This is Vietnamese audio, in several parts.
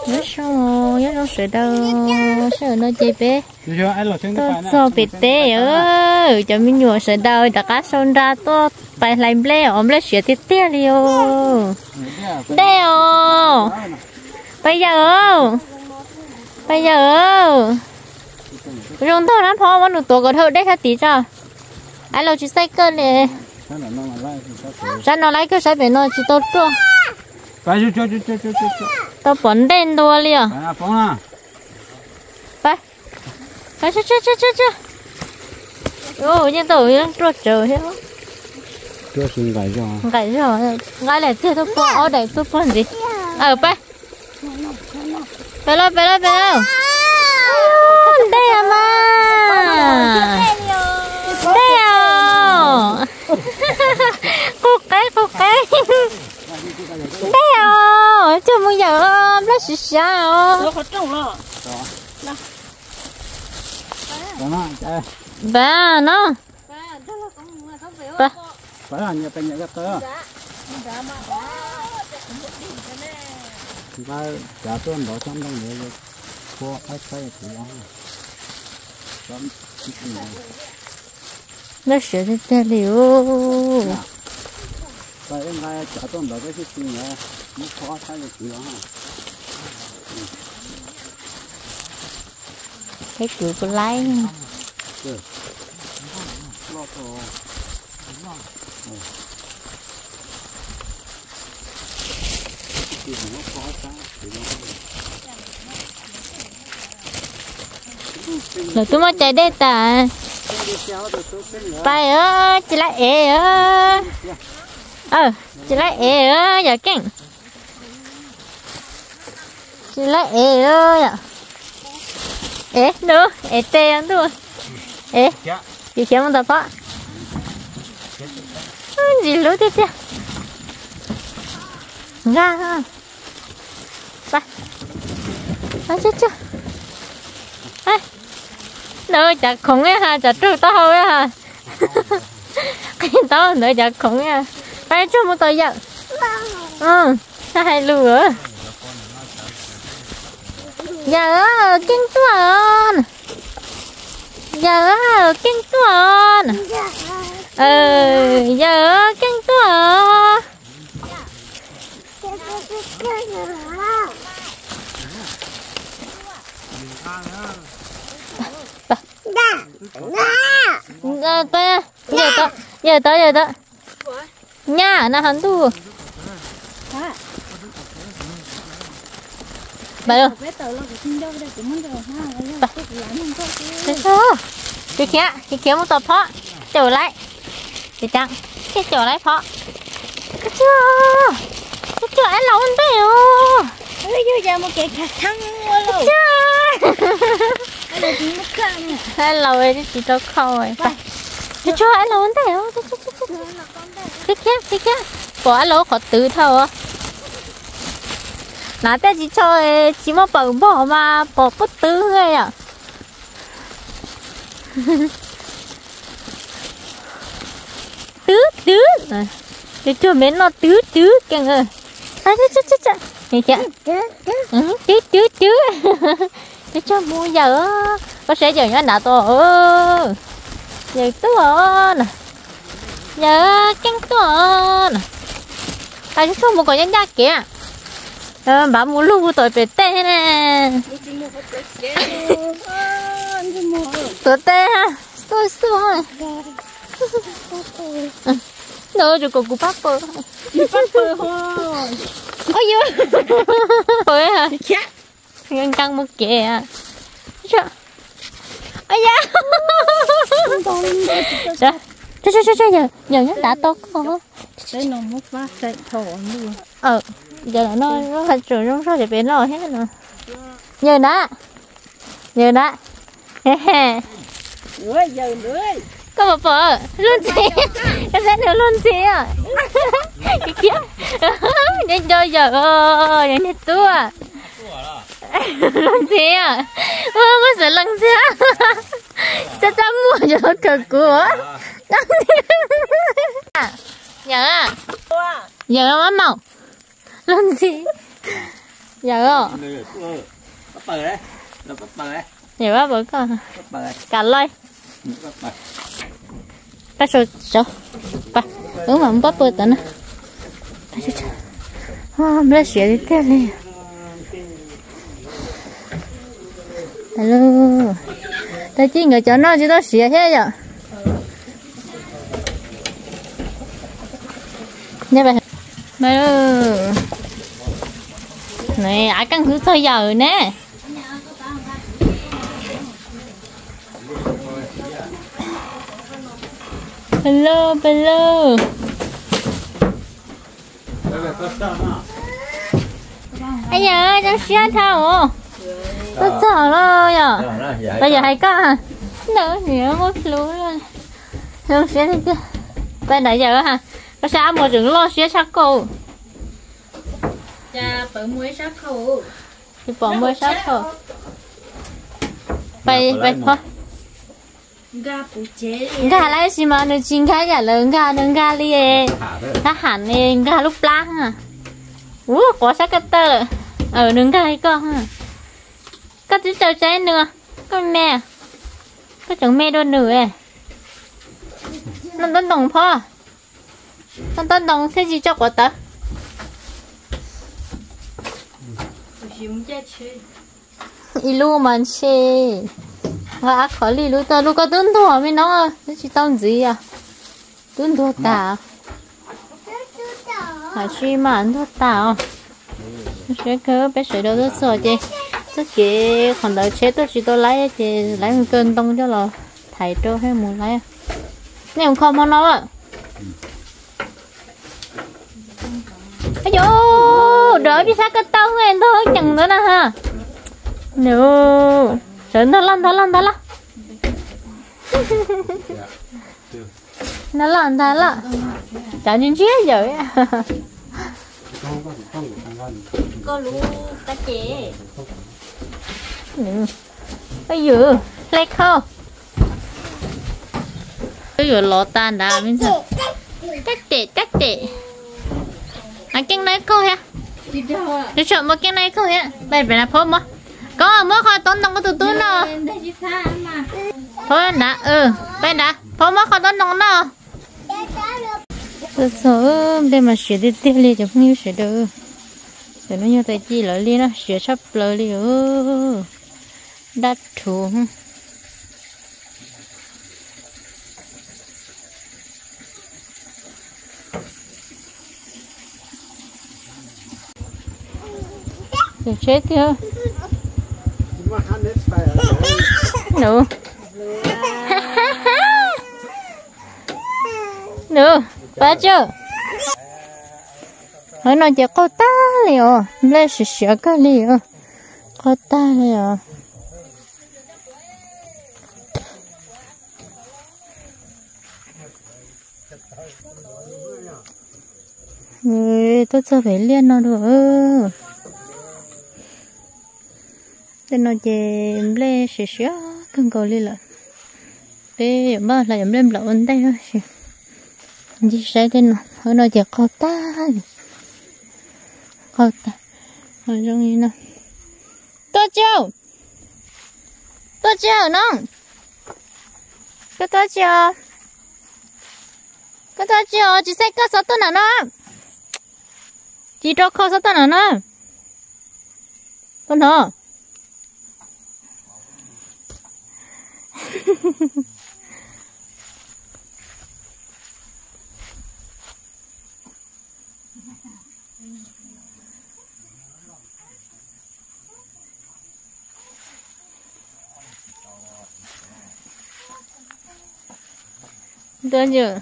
nhớ sao nhớ nó sợi đâu sợi nó chơi bé tôi so bị té ơi cho mình nhua sợi đâu đã cá son ra tôi phải làm lê ôm lê sợi tít té liêu đeo bây giờ dùng thôi nó phô mà nụ tổ có thôi đấy hả tí cho ai lo chỉ say cơn nè sao nó lấy cái sai bên nó chỉ tốt chưa tao bắn đèn đua liền phải chứ ô nhưng tôi đang trôi trời hết chưa xin gãy rồi gãy lại thế tôi bỏ ở đây tôi bắn gì ở bay bay lên đây à mà đây à cô cái đây à chưa bao giờ nó xì xào nó khó trông rồi bà nó bà phải là nhà bên nhà cái tớ ba trả tôi bỏ trong đó nữa cô ai phải thì nó sửa thế thế liệu vậy em ngay trả tôi bỏ cái gì nữa nó khó thay được gì đó cái cửa của lái rồi tôi mới chạy đây ta bay ơi chị lại ế chị lại ế giờ kinh chị lại ế ơi ế nữa ế tê ăn thôi ế chị kiếm một tập á gì lối tiếp theo ra ba chết nữa chả khủng ấy ha chả trừ tao thôi ha cái tao nữa chả khủng ha phải cho một tờ giận hai lừa giờ kinh tuần giờ kinh tuần giờ kinh tuần giờ tới nha nó hắn thu bà ơi cái kia một tập phó trở lại thì chẳng cái trở lại phó cái chưa anh lâu anh thấy không bây giờ một cái thằng lâu anh lâu ấy chỉ cho khâu rồi cái cho anh lâu anh thấy không cái kia của anh lâu khó tự thôi nãy ta chỉ cho chỉ một bỏ mà bỏ bất tứ thôi à tứ để cho mấy nó tứ kìa ơi chết này kìa tứ để cho mua giờ có sẽ giờ nó đã to giờ tuần giờ căng tuần ai không một cái nhân gia kìa bà mua lu tội về tê nè tội tê ha tôi xưa nữa rồi cô bác bơ ôi dư ôi hả ngăn căng một kìa ôi da giờ nó đã to con cái nó mất phát chạy thổ luôn giờ nó thật sự nó sao để biến rồi hết rồi giờ đó giờ nữa có một vợ luôn gì em sẽ được luôn gì à cái kia nên chơi giờ ơi nên tua luôn gì à có sự lần gì à cha mua cho cờ của giờ nó màu luôn gì giờ đó bắt bờ đấy nó bắt bờ đấy giờ bác bữa con bắt bờ đấy cả lơi bắt bờ bác số ba mà không bắt bữa tận hôm nay sẽ đi theo này hello ta chỉ người cho nó chỉ đó sẽ thế rồi nha bà này ai căng cứ thôi giờ nè hello ai giờ cháu xia thao tôi sợ lo giờ bây giờ hay có hả nữa nhiều mất lúa rồi không xia đi kia bên này giờ hả có sao một rừng lo xia sắc cô cha bự muối sắc khô thì bỏ muối sắc cô vậy thôi ga bù chế gà lại xí mà nó chín cái giả lớn gà đi ta hẳn đi gà lúc lang à có sắc cái tơ ở nướng gà hay con à có tí tơ trái nữa con mẹ có chẳng mẹ đôi nửa nó tân đồng phò nó tân đồng thế gì cho quả tơ ilu mà chê à khó lì lu ta lu có tuân thủ mới nó nó chỉ tao gì à tuân thủ ta à suy mà ăn thuốc tao sẽ cứ bé sợi đâu rất sợ chứ tất cả còn đợi chết tôi chỉ tôi lấy thì lấy một cơn tông cho là thầy cho hay muốn lấy này không mà nó à ây dô đợi đi sát cái tao người thôi chẳng nữa nè ha no sợ nó lăn nó lăn chả nhìn chết rồi có lú cá chê bây giờ lấy không bây giờ lọ tan đã mình sao cắt tệ anh cái này câu ha để chọn một cái này câu ha đây phải là phô mà có mới khỏi tốn đồng có từ từ nào thôi đã bên đã phô mới khỏi tốn đồng nào sợ đây mà sửa đi tiếp đi chẳng như sửa được để nó như tay chi lại đi nó sửa sắp lại đi đắt thủ để chết kia nữa nữa ba chưa hồi nào giờ cô ta liền lên sửa cái liền cô ta liền người tôi chưa phải liên nó được để nó về lên sửa cần cầu đi lại để mà là làm lên lợn đây thôi gì sai thế nào hồi nào giờ cô ta ở trong này nè tôi chưa nó tôi chưa chỉ sai cái số tôi nào nó chỉ cho khó số tôi nào nó con hả Tôi chưa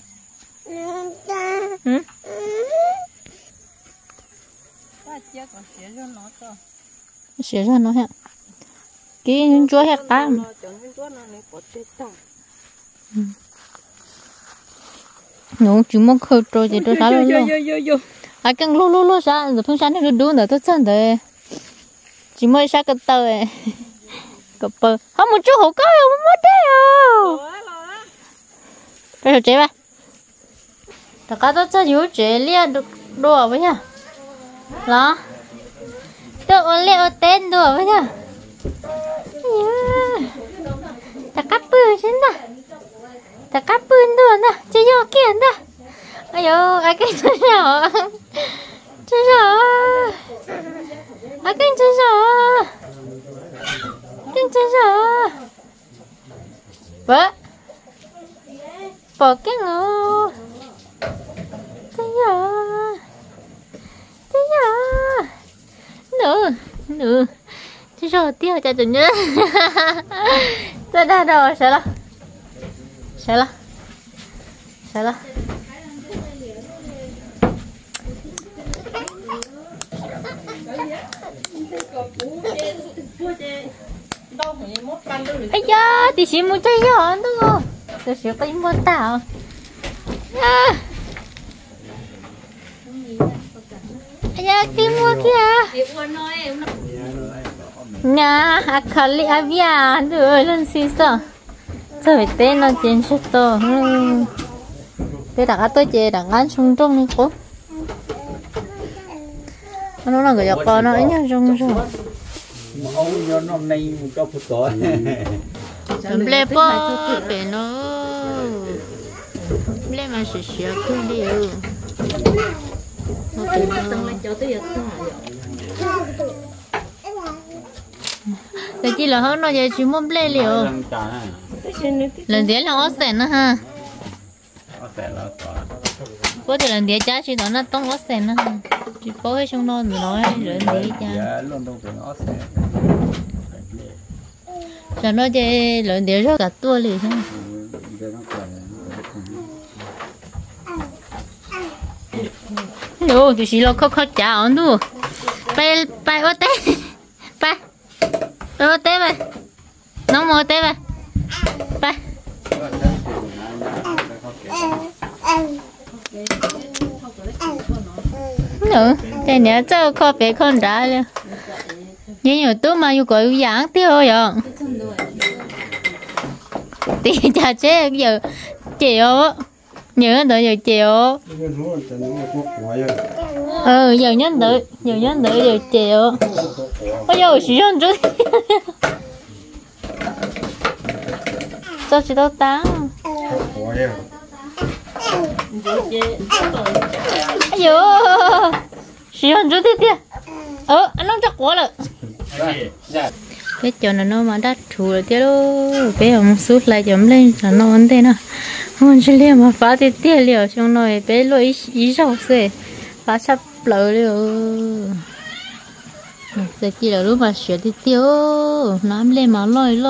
xé ra nó hả cái chúa hạt ta nó chỉ muốn khơi trôi thì tôi sao luôn ai càng lú sao rồi thông sáng nó đun nữa tôi chân đấy chỉ mới sao cái tờ cái bờ không một chút hổ có không mất đấy bây giờ chế ba tất cả tôi cho yếu chế liền được đồ với nhá đó tôi ôn lệ ôn tên đùa với nhá ta cắp bươn xin ta ta cắp bươn đùa nè chơi vô kia nè ai yo ai cái chơi sao ai cái chơi sao vợ bỏ cái ngô thế giờ nữa chứ sao tiêu cho tụi nhớ ta đã đâu sợ là ấy da thì chỉ muốn chơi giỏ đúng không tôi sẽ phải mua tảo ấy da đi mua kia nhà akali avia được lên xí sao trời tên nó trên số to để đặt tôi chơi đặt ăn sung trong này cô nó là người con nó ấy nhá trong rồi ông nhớ năm nay một câu phụ tội lê bò để nó lê mà sửa sửa cứ đi nó tự tăng lên cho tới giờ cái gì là hơn nó giờ chỉ muốn lê liều lần đấy là ót sẹn nữa ha có thể lần đấy cha chỉ đó nó tông ót sẹn nữa chỉ có cái trong nó nói rồi đấy cha cho nó chơi lần đấy rất cả tua liền ha đâu thì chỉ là khó chả ăn đâu bay ót té bay ót té bay nó mua té bay bay nữa cái này cho khó bé con đã luôn nhưng nhiều tôi mà yêu gọi dạng tiêu rồi thì chả chế giờ chịu nhớ đợi giờ chịu giờ nhớ đợi giờ chịu ôi giờ sử dụng chút cho chị đâu tán ai dồi sử dụng chút tiếp anh không chắc quá rồi cái chỗ này nó mà đắt chủ rồi kia đâu bé ông sút lại chấm lên cho nó ổn thế nào không chỉ liền mà phá thì tiền liều trong này bé lôi ý rau xe phá sắp lỡ liều giờ chỉ là lúc mà sửa thì tiêu nắm lên mà lôi lo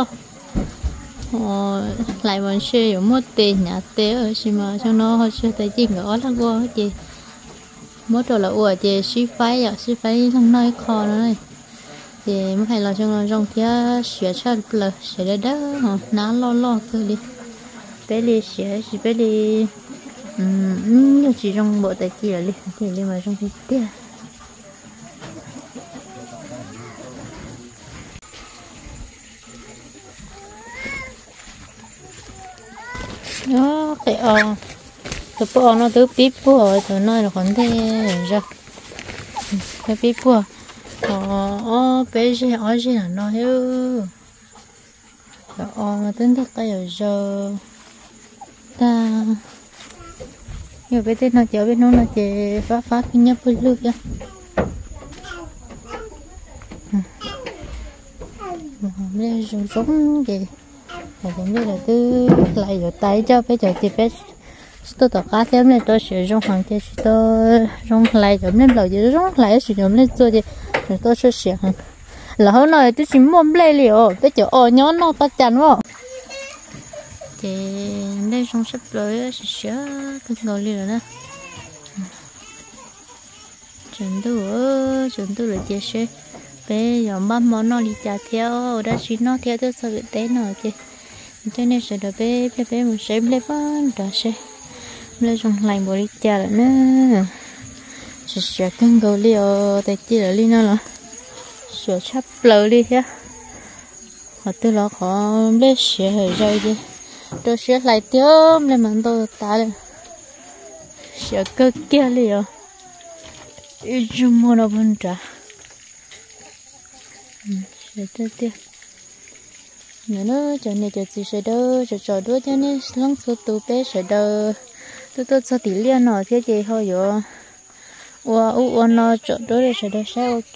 lại vẫn chơi ở một tiền nhà té ở xem mà trong nó họ chơi tới gì nữa là qua chị mỗi đồ là ủa chị suy phái trong nơi kho này thì mới hay là trong kia sửa cho lỡ sửa đó ná lo cứ đi bé đi sửa chỉ bé đi nhiều chỉ trong bộ tài chi là đi thì đi mà trong cái kia đó cái cái bò nó từ bít bò từ nơi là còn thế ra cái bít bò bé gì ở gì là nó hiu mà tính thức cái giờ ta nhiều bé tên nó chở bên nó là chị phá cái nhấp với lư kia đây dùng súng gì mà cũng như là cứ lại rồi tay cho bé chờ chị bé tôi tập cá thêm này tôi sử dụng hàng chơi tôi dùng lại giống lên lời gì dùng lại sử dụng lên tôi thì tôi sẽ sử dụng là hôm nay tôi chỉ muốn lấy liệu bây giờ nhớ nó bắt chắn vào thì đây xong sắp rồi sẽ cái ngồi liệu nữa chuẩn đủ là chia sẻ bây giờ băm món nó đi chả theo đã chỉ nó theo tôi sao bị té nó chứ cho nên sẽ được bé một sẽ lấy bán đó sẽ lấy trong lạnh bỏ đi chả nữa sẽ cân cầu liệu tại chỉ là li nó là sẽ sắp lỡ đi ha họ từ đó có bé sẽ hơi rơi đi tôi sẽ lại tiếp lên màn tôi ta lên sẽ cơ kia liệu chung mua nó vẫn trả sẽ tới tiếp nhớ nó cho nên cho chị sẽ đỡ cho đứa cho nên lăng số tụ bé sẽ đỡ tôi cho tỷ lệ nó thế chị thôi rồi nó cho đứa để sẽ đỡ sẽ ok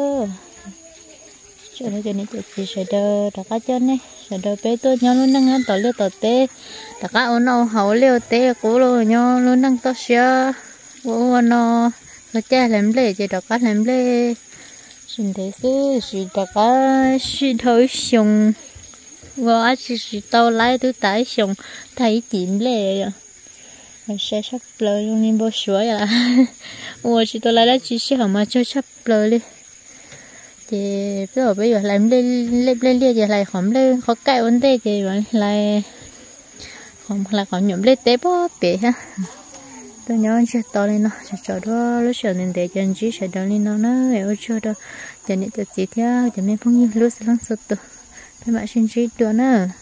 cho nên cho chị sẽ đỡ tất cả cho nên sẽ đỡ bé tôi nhau luôn năng ăn tỏi liêu tỏi tê tất cả nó hậu liêu tê cố luôn nhau luôn năng tỏi xia nó cái cha làm lệ chị tất cả làm lệ xin thế chứ chị tất cả chị thôi xong và chị tao lái tôi tái xong thấy chìm lệ rồi sẽ sắp lời luôn nên bao suối à ủa chị tao lái đó chị sẽ không mà cho sắp lời đi thì bây giờ làm lên giờ lại không lên khó cãi vấn đề thì lại không là còn nhổm lên tế bó bể ha tôi nhớ anh sẽ to lên nó cho đó lúc sau nên để cho anh chị sẽ đón lên nó ở chỗ đó cho nên tự chỉ theo cho nên phong như lúc sẽ lăn sụt tụ các bạn xin chị nữa